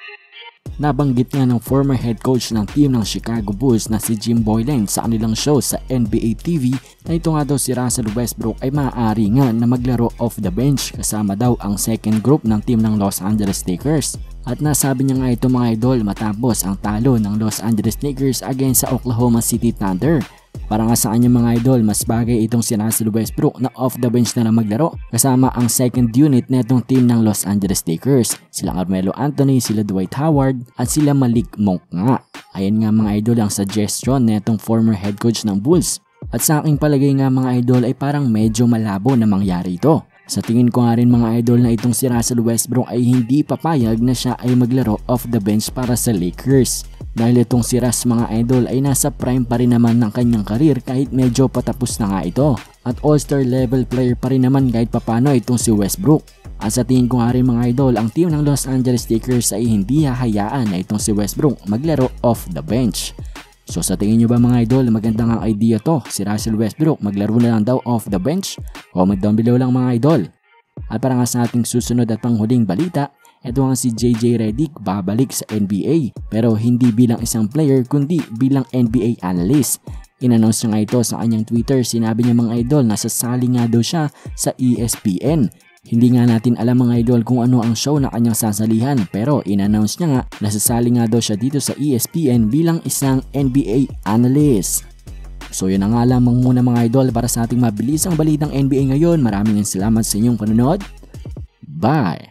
Nabanggit nga ng former head coach ng team ng Chicago Bulls na si Jim Boylan sa kanilang show sa NBA TV na ito nga daw si Russell Westbrook ay maaari nga na maglaro off the bench kasama daw ang second group ng team ng Los Angeles Lakers. At nasabi niya nga ito mga idol matapos ang talo ng Los Angeles Lakers against sa Oklahoma City Thunder. Para nga sa kanya mga idol, mas bagay itong si Russell Westbrook na off the bench na maglaro kasama ang second unit na itong team ng Los Angeles Lakers. Sila Carmelo Anthony, sila Dwight Howard at sila Malik Monk nga. Ayan nga mga idol ang suggestion na itong former head coach ng Bulls. At sa aking palagay nga mga idol ay parang medyo malabo na mangyari ito. Sa tingin ko nga rin mga idol na itong si Russell Westbrook ay hindi papayag na siya ay maglaro off the bench para sa Lakers. Dahil itong si Russ mga idol ay nasa prime pa rin naman ng kanyang karir kahit medyo patapos na nga ito. At all-star level player pa rin naman kahit papano itong si Westbrook. At sa tingin ko nga rin mga idol, ang team ng Los Angeles Lakers ay hindi hahayaan na itong si Westbrook maglaro off the bench. So sa tingin nyo ba mga idol, magandang ang idea to, si Russell Westbrook maglaro na lang daw off the bench? Comment down below lang mga idol. At para nga sa ating susunod at panghuling balita, ito nga si Redick babalik sa NBA pero hindi bilang isang player kundi bilang NBA analyst. In-announce niya nga ito sa kanyang Twitter, sinabi niya mga idol na sasali nga daw siya sa ESPN. Hindi nga natin alam mga idol kung ano ang show na kanyang sasalihan pero in-announce niya nga na sasali nga daw siya dito sa ESPN bilang isang NBA analyst. So yun na nga lamang muna mga idol para sa ating mabilisang balitang NBA ngayon. Maraming salamat sa inyong panonood. Bye!